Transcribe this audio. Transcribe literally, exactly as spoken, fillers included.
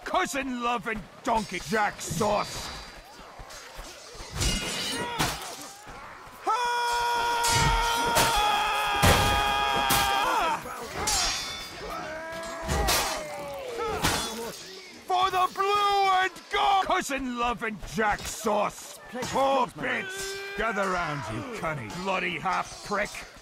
cousin loving donkey jack sauce. For the blue and gold cousin loving jack sauce. Poor bits. Gather round, you cunning bloody half prick.